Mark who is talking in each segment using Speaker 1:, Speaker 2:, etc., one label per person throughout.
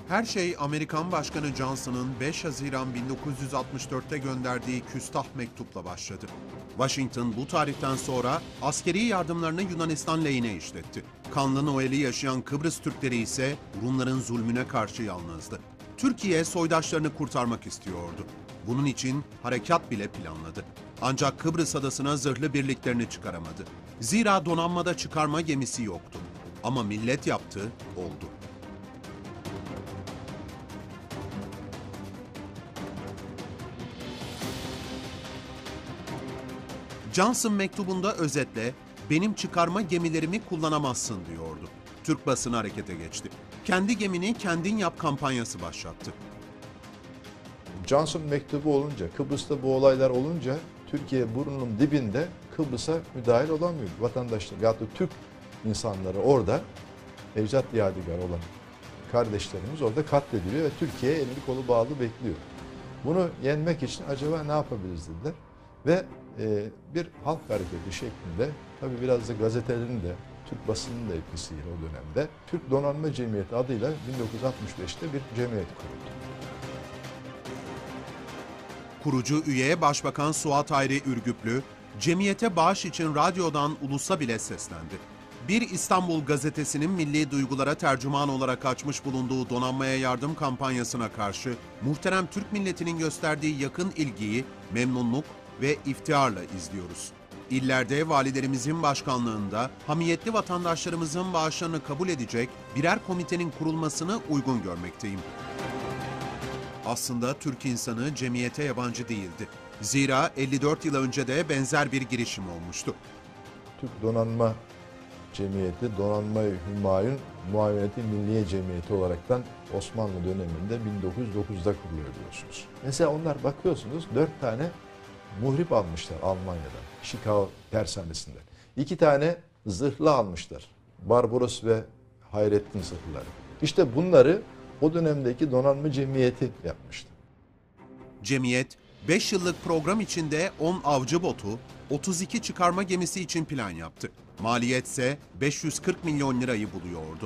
Speaker 1: Her şey Amerikan Başkanı Johnson'ın 5 Haziran 1964'te gönderdiği küstah mektupla başladı. Washington bu tarihten sonra askeri yardımlarını Yunanistan lehine işletti. Kanlı Noel'i yaşayan Kıbrıs Türkleri ise Rumların zulmüne karşı yalnızdı. Türkiye soydaşlarını kurtarmak istiyordu. Bunun için harekat bile planladı. Ancak Kıbrıs adasına zırhlı birliklerini çıkaramadı. Zira donanmada çıkarma gemisi yoktu. Ama millet yaptı, oldu. Johnson mektubunda özetle "benim çıkarma gemilerimi kullanamazsın" diyordu. Türk basını harekete geçti. Kendi gemini kendin yap kampanyası başlattı.
Speaker 2: Johnson mektubu olunca, Kıbrıs'ta bu olaylar olunca Türkiye burnunun dibinde Kıbrıs'a müdahil olamıyor. Vatandaşlar ya da Türk insanları orada ecdat yadigarı olan kardeşlerimiz orada katlediliyor ve Türkiye elini kolu bağlı bekliyor. Bunu yenmek için acaba ne yapabiliriz dediler. Ve bir halk hareketi şeklinde, tabii biraz da gazetelerin de, Türk basının da etkisiyle o dönemde Türk Donanma Cemiyeti adıyla 1965'te bir cemiyet kuruldu.
Speaker 1: Kurucu üye Başbakan Suat Hayri Ürgüplü, cemiyete bağış için radyodan ulusa bile seslendi. Bir İstanbul gazetesinin milli duygulara tercüman olarak açmış bulunduğu donanmaya yardım kampanyasına karşı muhterem Türk milletinin gösterdiği yakın ilgiyi memnunluk ve iftiharla izliyoruz. İllerde valilerimizin başkanlığında hamiyetli vatandaşlarımızın bağışlarını kabul edecek birer komitenin kurulmasını uygun görmekteyim. Aslında Türk insanı cemiyete yabancı değildi. Zira 54 yıl önce de benzer bir girişim olmuştu.
Speaker 2: Türk Donanma Cemiyeti, Donanma-i Hümayun Muaveneti Milliye Cemiyeti olaraktan Osmanlı döneminde 1909'da kuruluyor biliyorsunuz. Mesela onlar bakıyorsunuz 4 tane muhrip almışlar Almanya'dan, Chicago tersanesinden. 2 tane zırhlı almışlar, Barbaros ve Hayrettin zırhlıları. İşte bunları o dönemdeki Donanma Cemiyeti yapmıştı.
Speaker 1: Cemiyet, 5 yıllık program içinde 10 avcı botu, 32 çıkarma gemisi için plan yaptı. Maliyet ise 540 milyon lirayı buluyordu.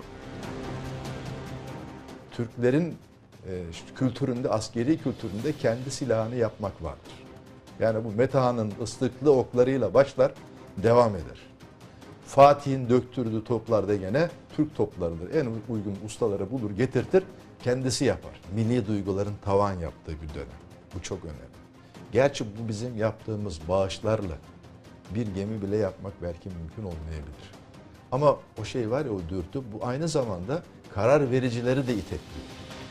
Speaker 2: Türklerin kültüründe, askeri kültüründe kendi silahını yapmak vardır. Yani bu Metaha'nın ıslıklı oklarıyla başlar, devam eder. Fatih'in döktürdüğü toplar da gene Türk toplarıdır. En uygun ustaları bulur, getirtir, kendisi yapar. Milli duyguların tavan yaptığı bir dönem. Bu çok önemli. Gerçi bu bizim yaptığımız bağışlarla bir gemi bile yapmak belki mümkün olmayabilir. Ama o şey var ya, o dürtü, bu aynı zamanda karar vericileri de itekliyor.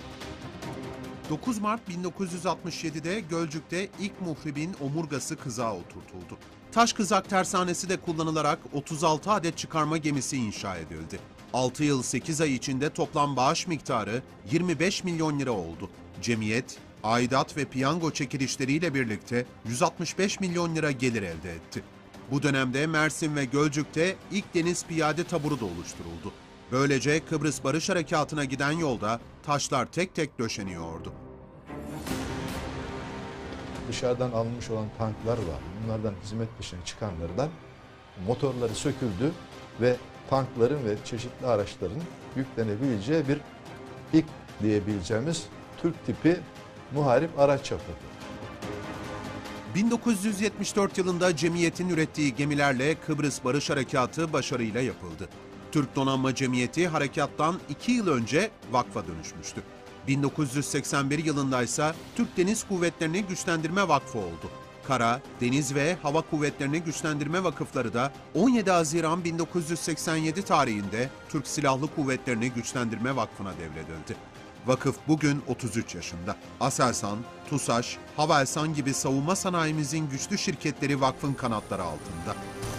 Speaker 1: 9 Mart 1967'de Gölcük'te ilk muhribin omurgası kızağa oturtuldu. Taş kızak tersanesi de kullanılarak 36 adet çıkarma gemisi inşa edildi. 6 yıl 8 ay içinde toplam bağış miktarı 25 milyon lira oldu. Cemiyet, aidat ve piyango çekilişleriyle birlikte 165 milyon lira gelir elde etti. Bu dönemde Mersin ve Gölcük'te ilk deniz piyade taburu da oluşturuldu. Böylece Kıbrıs Barış Harekatı'na giden yolda taşlar tek tek döşeniyordu.
Speaker 2: Dışarıdan alınmış olan tanklar var. Bunlardan hizmet dışına çıkanlardan motorları söküldü ve tankların ve çeşitli araçların yüklenebileceği bir ilk diyebileceğimiz Türk tipi muharip araç yapıldı.
Speaker 1: 1974 yılında cemiyetin ürettiği gemilerle Kıbrıs Barış Harekatı başarıyla yapıldı. Türk Donanma Cemiyeti harekattan 2 yıl önce vakfa dönüşmüştü. 1981 yılında ise Türk Deniz Kuvvetleri'ni Güçlendirme Vakfı oldu. Kara, Deniz ve Hava Kuvvetleri'ni Güçlendirme Vakıfları da 17 Haziran 1987 tarihinde Türk Silahlı Kuvvetleri'ni Güçlendirme Vakfı'na devredildi. Vakıf bugün 33 yaşında. Aselsan, TUSAŞ, Havelsan gibi savunma sanayimizin güçlü şirketleri vakfın kanatları altında.